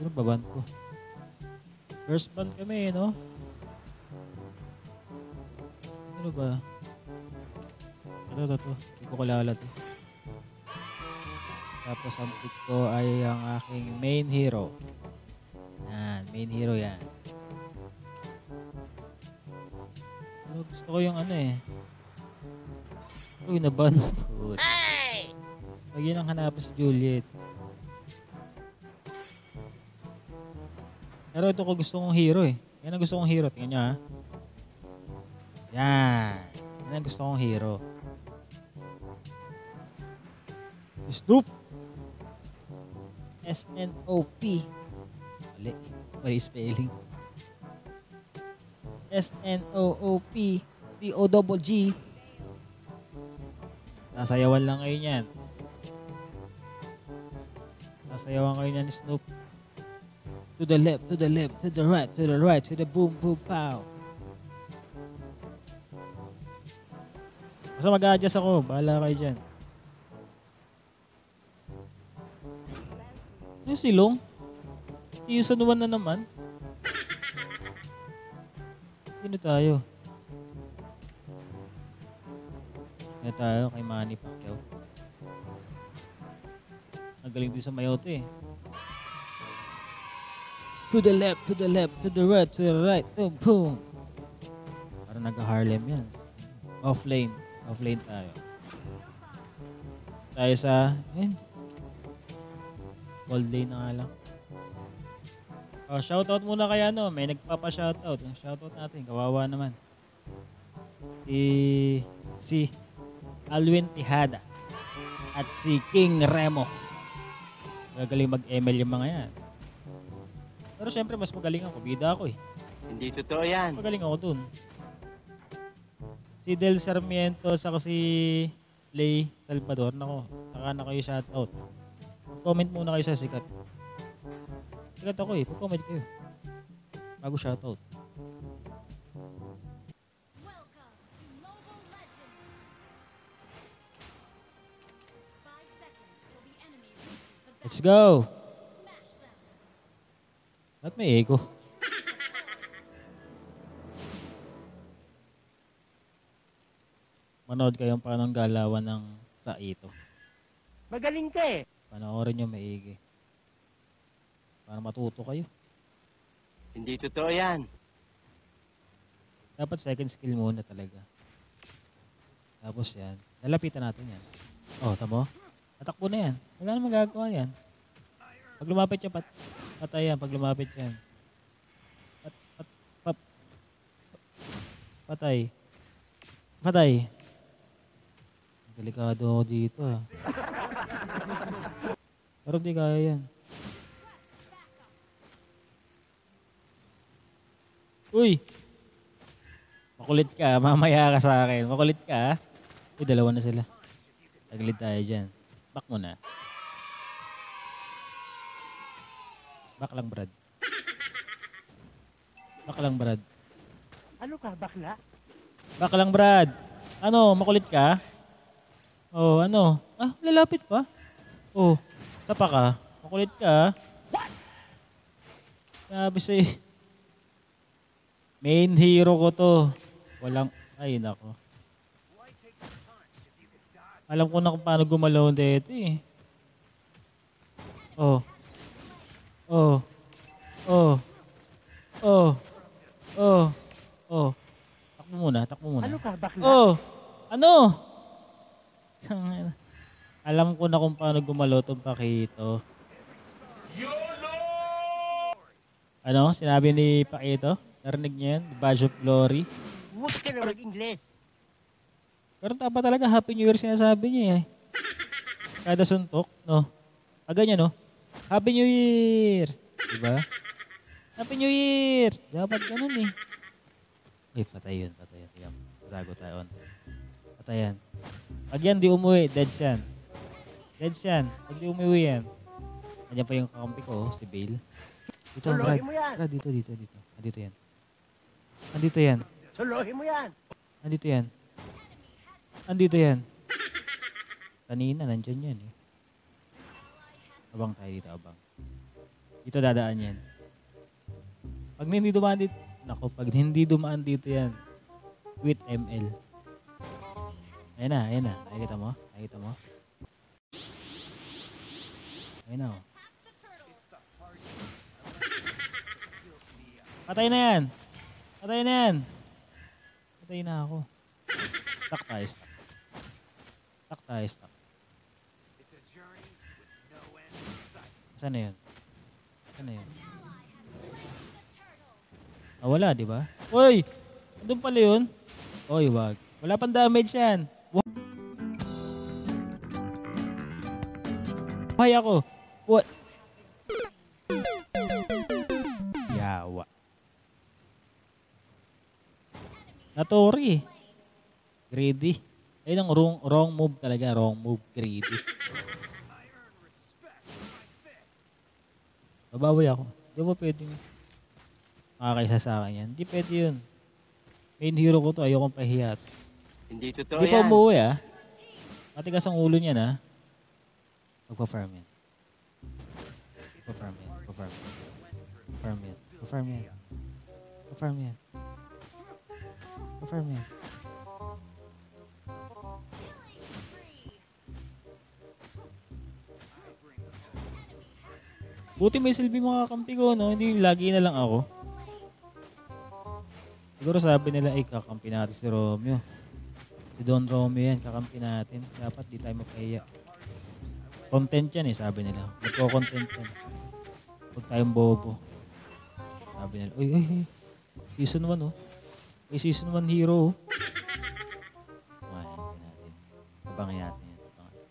Sino ba ban ko? First ban kami, no? Ano ba? Ito. Hindi ko kilala to. Tapos ang pick ko ay ang aking main hero. Yan, main hero yan. Pero gusto ko yung ano eh. Uy, naban. Hey! Pag yun ang hanapin si Juliet. Pero ito ko gusto kong hero eh. Yan ang gusto kong hero. Tingnan nyo ha. Yan. Yan ang gusto kong hero. Snoop. S-N-O-P. Mali spelling. S-N-O-O-P T-O-G-G. Sasayawan lang kayo niyan. Sasayawan kayo niyan ni Snoop. To the left, to the left, to the right, to the right, to the boom, boom, pow. Basta mag-a-adjust ako. Bahala kayo dyan. Yung silong? Season 1 na naman. Sino tayo? Sino tayo? Kay Manny Pacquiao. Nagaling din sa mayote eh. To the left, to the left, to the right, to the right. Boom, boom. Parang nag-Harlem yan. Off-lane. Off-lane tayo. Tayo sa... Gold lane na nga lang. Oh, shoutout muna kaya no. May nagpapa-shoutout. Yung shoutout natin. Kawawa naman. Si Alwin Tijada. At si King Remo. Magaling mag-ML yung mga yan. Pero syempre mas magaling ako. Bida ako eh. Hindi totoo yan. Magaling ako dun. Si Del Sarmiento saka si Lay Salvador. Nako, saka na kayo shoutout. Comment muna kayo sa sikat. Sikat ako eh. Pag-comment kayo. Bago shoutout. Let's go! Ba't may echo? Manood kayong paano galawan ng Taito. Magaling ka eh. Panoorin nyo maigi. Para matuto kayo. Hindi totoo yan. Dapat second skill muna talaga. Tapos yan. Lalapitan natin yan. Oh, tamo? Tatakbo na yan. Wala na magagawa yan. Pag lumapit yan, patay yan. Pag lumapit yan. Patay. Patay. Delikado ako dito ah. Pero di kaya yan. Uy! Makulit ka. Mamaya ka sa akin. Makulit ka. Uy, dalawa na sila. Tagilid tayo dyan. Back mo na. Back lang, Brad. Back lang, Brad. Ano ka, bakla? Back lang, Brad. Ano, makulit ka? Oh, ano? Ah, lalapit pa? Oh, sapa ka? Makulit ka? Sabi sa'yo. Main hero ko to. Walang, ay nako. Alam ko na kung paano gumalaw dito eh. Oh. Oh. Oh. Oh. Oh. Oh. Takbo muna, takbo muna. Ano ka, bakla? Oh. Ano? Alam ko na kung paano gumalaw tong Pakito. Ano? Sinabi ni Pakito? Narinig niya yan? The Badge of Glory? Huwag ka na mag-Ingles. Pero tama talaga, Happy New Year sinasabi niya eh. Kada suntok, no? Ganyan, no? Happy New Year! Diba? Happy New Year! Dapat ganun eh. Uy, patay yun, patay yun. Tago tayo. Patay yan. Pag yan di umuwi, deads yan. Deads yan. Pag di umuwi yan. Nandiyan pa yung kakampi ko, si Bale. Dito, Brad. Brad, dito. Andito yan. Andito yan. Solohin mo yan. Andito yan. Andito yan. Kanina, nandyan yan eh. Abang tayo dito, abang. Dito dadaan yan. Pag hindi dumaan dito, nako, pag hindi dumaan dito yan, quit ML. Ayan na, ayan na. Nakikita mo? Nakikita mo? Ayan na, oh. Patay na yan. Patay na yan. Patay na ako. Stuck tayo, stuck. Stuck tayo, stuck. Saan na yun? Saan na yun? Ah, wala, di ba? Uy! Andun pala yun? Uy, wag. Wala pang damage yan. Buhay ako. What? Yawa. Natori. Greedy. Ayun ang wrong move talaga. Wrong move. Greedy. Babawi ako. Di ba pwedeng makakaisa sa akin yan? Hindi pwede yun. Main hero ko to. Ayokong pahiyat. Hindi totoo Hindi pa yan. umuwi ah. Matigas ang ulo niya na. Magpa-farm yan. Magpa-farm yan. Magpa-farm yan. Magpa-farm yan. Magpa-farm yan. Magpa-farm yan. Magpa-farm yan. Buti may silbi mga kampi ko, no? Hindi lagi na lang ako. Siguro sabi nila, ay kakampi natin si Romeo. Si Don Romeo yan, kakampi natin. Dapat di tayo mapahiya. Content yan eh, sabi nila. Magko-content yan. Huwag tayong bobo. Sabi nila, uy, uy, uy. Season 1 oh. May season 1 hero oh. Kumain natin. Abangin natin yan. Abangin.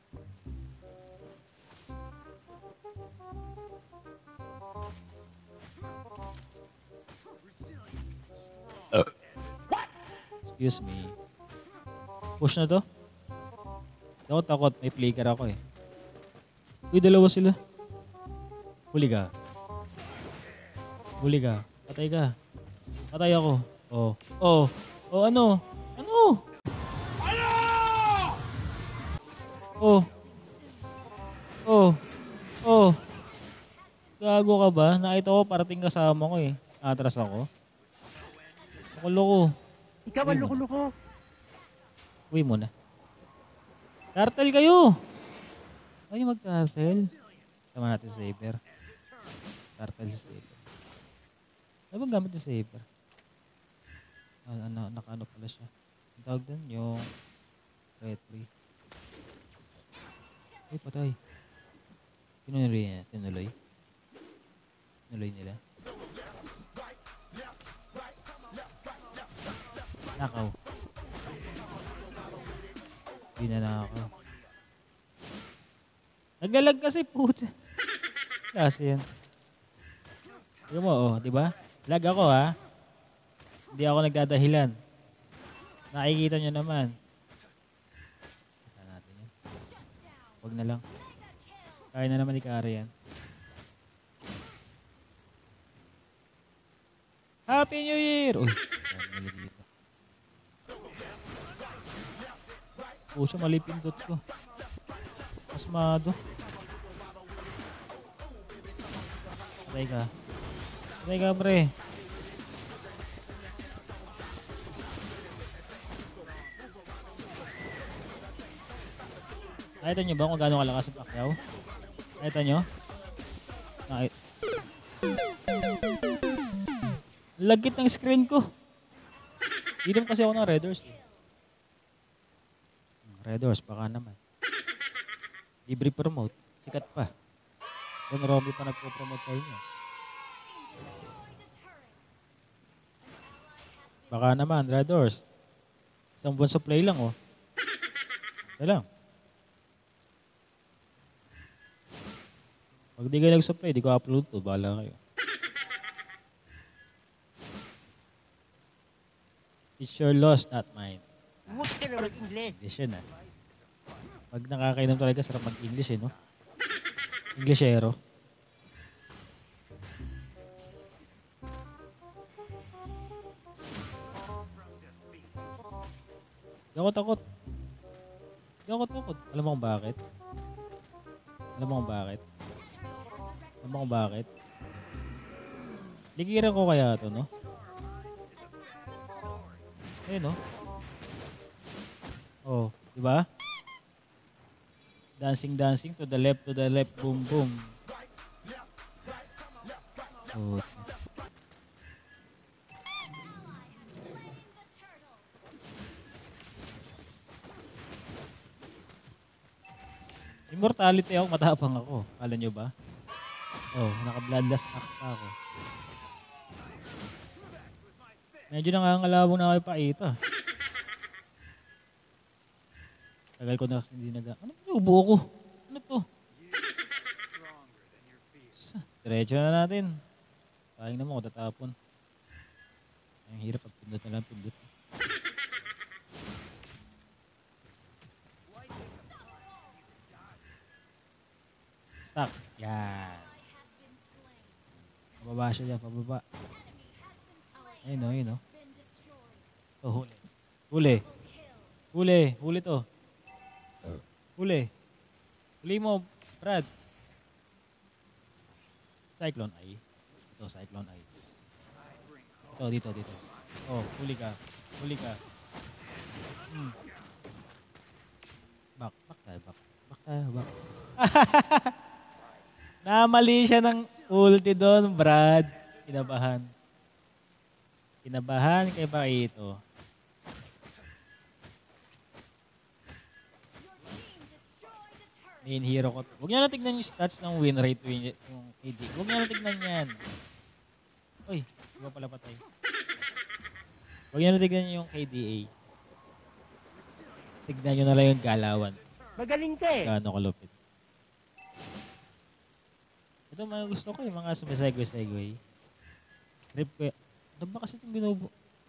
Excuse me. Push na to? Ako takot, may flicker ako eh. Uy, dalawa sila. Huli ka. Huli ka. Patay ka. Patay ako. Oh. Oh. Oh, ano? Ano? Oh. Oh. Oh. Gago ka ba? Nakita ko parating kasama ko eh. Atras ako. Nakulo ko. Ikaw ang loko-loko. Uwi muna. Turtle kayo! Ay, mag-turtle. Tama natin si Saber. Turtle si Saber. Ano bang gamit ni Saber? Naka-ano pala siya. Ang tawag doon, yung retry. Ay, patay. Tinuloy niya. Tinuloy. Tinuloy nila. Nakaw. Hindi na ako. Naglalag kasi puta. Kasi yan. Tignan mo, oh, di ba? Lag ako ha. Hindi ako nagdadahilan. Nakikita nyo naman. Kita natin yan. Huwag na lang. Kaya na naman ikari yan. Happy New Year! Uy, mali dito. Puso, mali pindot ko. Asmado. Patay ka. Patay ka, pre. Nakita nyo ba kung gaano kalakas ang Pacquiao? Nakita nyo? Lagkit ng screen ko. Inom kasi ako ng Red Horse. Red Horse, baka naman. Libre promote. Sikat pa. Don Romy pa nagpo-promote sa inyo. Baka naman, Red Horse. Isang buwan supply lang, oh. Ito lang. Pag di kayo nag-supply, di ko upload to. Bahala kayo. It's your loss, not mine. Huwag ka na mag-English. English yun, ah. Pag nakakainom talaga, sarap mag-English, eh, no? Englishero. Di ako takot. Di ako takot. Alam mo kung bakit? Alam mo kung bakit? Alam mo Alam mo kung bakit? Ligiran ko kaya to, no? Ayun, no? Oh, di ba? Dancing, dancing, to the left, boom, boom. Oh. Immortality ako, matapang ako. Kala nyo ba? Oh, naka-bloodless axe pa ako. Medyo nangangalabong na kayo pakita. Tagal ko na kasi hindi ano ubo ko? Ano to? Diretso na natin. Sayang naman ako tatapon. Ang hirap pag pindot na lang pindot. Stuck. Yan. Pababa siya dyan, pababa. Ayun o, ayun o. Ito, huli. Huli. Huli. Huli to. Huli. Huli mo, Brad. Cyclone Eye. Ito, Cyclone Eye. Ito, dito, dito. Oh, huli ka. Huli ka. Back, back tayo, back. Back tayo, back. Namali siya ng ulti doon, Brad. Kinabahan. Kinabahan kay Pakito. Main hero ko. Huwag niyo na tignan yung stats ng win rate, yung KD. Huwag niyo na tignan yan. Uy, di ba pala patay? Huwag niyo na tignan yung KDA. Tignan niyo na lang yung galawan. Magaling ka eh. Gaano kalupit. Ito mga gusto ko yung mga sumisegway-segway. Trip ko yan. Ano ba kasi itong binubo?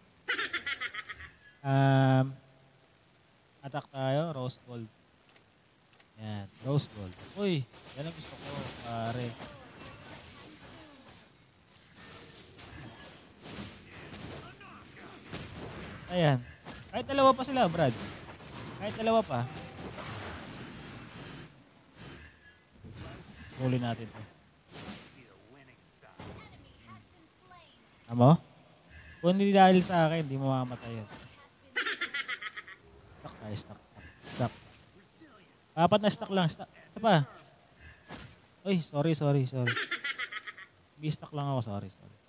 Attack tayo, Rose Gold. Yan, Rose Gold. Uy, yan ang gusto ko, pare. Ayan. Kahit dalawa pa sila, Brad. Kahit dalawa pa. Huli natin to. Amo? Kung hindi dahil sa akin, hindi mo mamamatay yun. Stuck tayo, stuck. Apat na stuck lang. Isa pa. Uy, sorry. Bi-stuck lang ako, sorry.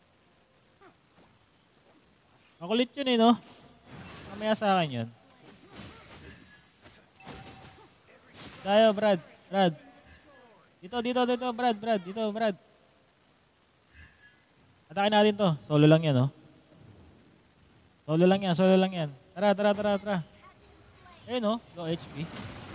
Makulit yun eh, no? Mamaya sa akin yun. Tayo, Brad. Dito, Brad. Dito, Brad. Atakin natin to. Solo lang yan, no? Solo lang yan. Tara. Ayun, no? Low HP.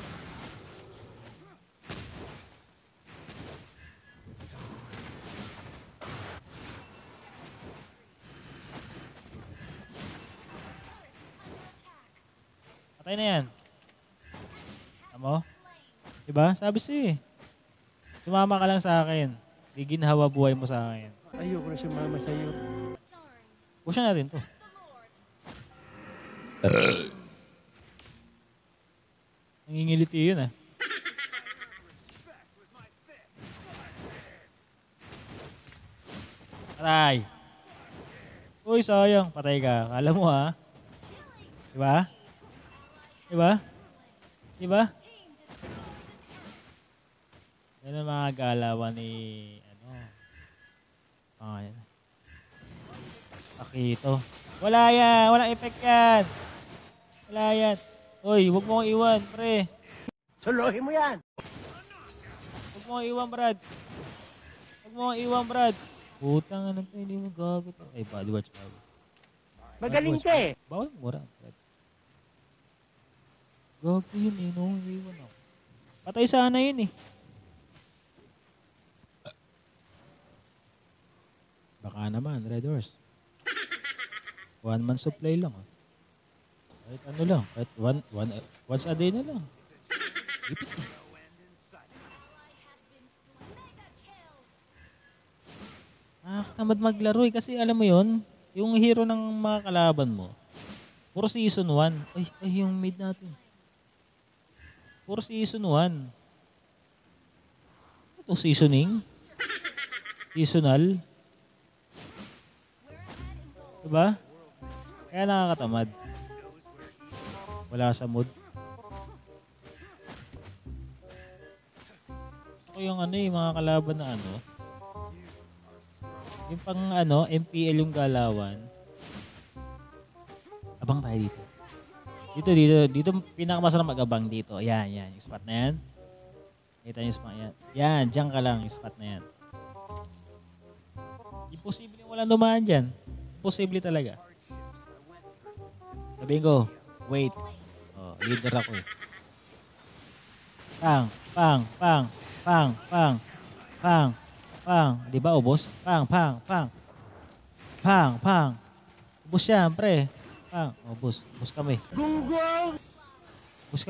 Patay na yan. Amo? Diba? Sabi sa'yo eh. Sumama ka lang sa akin. Giginhawa buhay mo sa akin. Ayoko na sumama sa'yo. Pusha natin to. Nangingiliti yun ah. Patay. Uy, sayang. Patay ka. Kala mo ha. Diba? Yan ang mga galawan ni yan. Pakito. Wala yan. Walang effect yan. Wala yan. Uy, huwag mo iwan, pre. Solohin mo yan. Huwag mo iwan, Brad. Putang, ano to, hindi mo gago to. Ay, body watch. Magaling ka eh. Bawal mo mura, Brad. Gago yun eh, no? Iwan ako. Patay sana yun eh. Baka naman, Red Horse. 1 month supply lang. Kahit ano lang, kahit once a day na lang. Ipit eh. Tamad maglaro eh. Kasi alam mo yun, yung hero ng mga kalaban mo, puro season 1. Ay yung mid natin. Puro season 1. Ito seasoning. seasonal. Diba? Kaya nakakatamad. Wala sa mood. Ako yung ano yung mga kalaban na ano. Yung pang ano, MPL yung galawan. Abang tayo dito. Dito pinakamasarap mag-abang dito. Yan, yung spot na yan. Kita yung spot yan. Yan, dyan ka lang yung spot na yan. Imposible yung walang dumaan dyan. Imposible talaga. Sabihin ko, wait. Oh, leader ako eh. Pang. Di ba ubos? Pang. Ubos yan, pre. Pang. Ubos kami. Gunggong! Ubos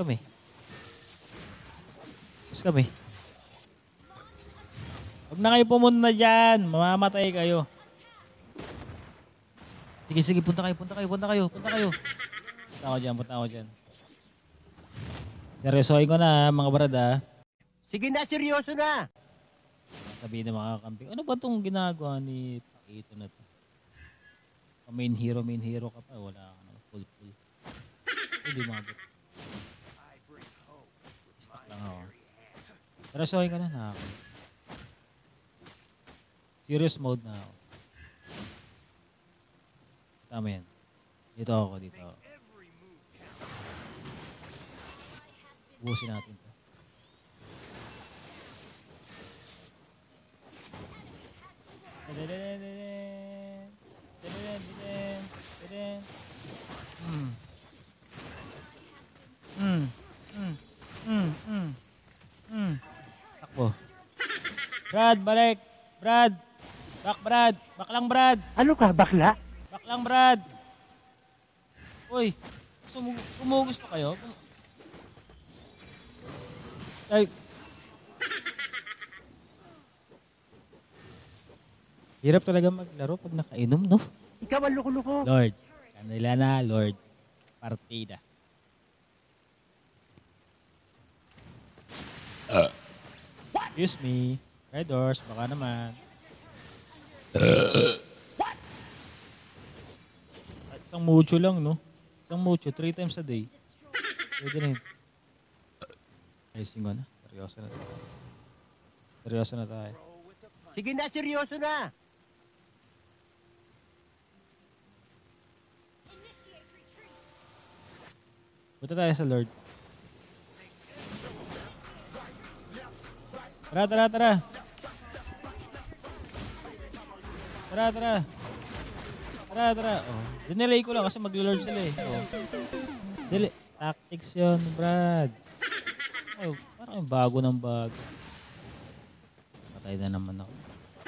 kami. Huwag na kayo pumunta dyan. Mamamatay kayo. Sige, punta kayo. Punta ako dyan. Seryosohin ko na, mga brada. Sige na, seryoso na! Sabihin ng mga kakamping, ano ba itong ginagawa ni Pakito na to? Main hero ka pa, wala ka na, full. Hindi mabot. Stuck lang ako. Seryosohin ko na ako. Serious mode na ako. Tama yan. Dito ako. Ubusin natin to. Takbo. Brad, balik. Brad. Brad. Baklang Brad. Ano ka, bakla? Baklang Brad. Uy, kumugusto kayo? Ay. Hirap talaga maglaro pag nakainom, no? Ikaw ang loko-loko. Lord. Kanila na, Lord. Partida. Excuse me. Red doors, baka naman. Isang mucho lang, no? Isang mucho, 3 times a day. Pwede na yun. Ayusin ko na. Seryoso na tayo. Sige na, seryoso na! Punta tayo sa Lord. Tara. Oh, dinelay ko lang kasi mag-lord sila eh. Oh. Tactics yun, Brad. Oh, parang bago ng bago. Patay na naman ako.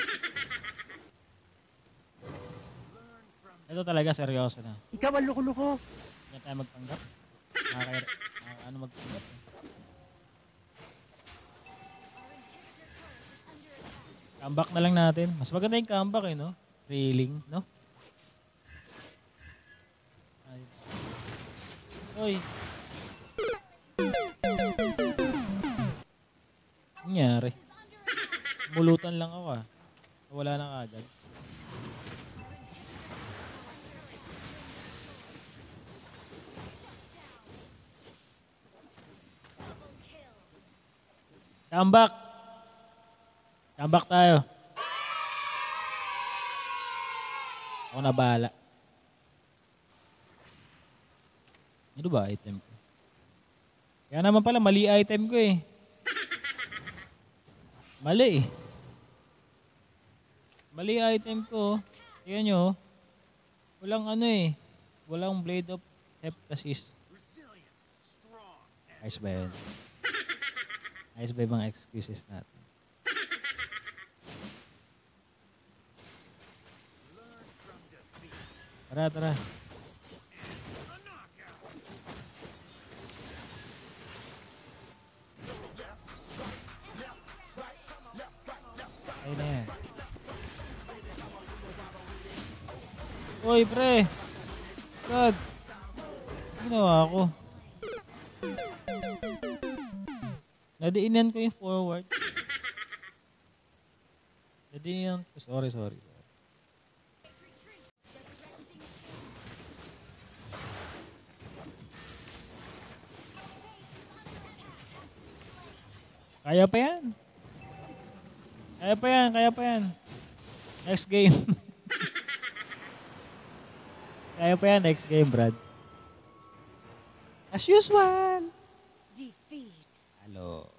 Ito talaga seryoso na. Ikaw ang loko-loko. Hindi tayo magpanggap. Ano magpanggap eh. Comeback na lang natin. Mas maganda yung comeback eh, no? Trailing, no? Oy. Nangyari. Mulutan lang ako ah. Wala na agad. Comeback. Comeback tayo. Ako na bahala. Ano ba item ko? Kaya naman pala mali item ko eh. Mali eh. Mali item ko. Tingnan nyo. Walang ano eh. Walang blade of heptasis. Ayos ba yun? Ayos ba yung mga excuses natin? Tara. Ayun na yan. Uy, pre. God. Ginawa ko. Nadiinan ko yung forward. Jadi yung... Sorry. Kaya pa yan. Kaya pa yan. Next game. Kaya pa yan, next game, Brad. As usual. Defeat. Halo.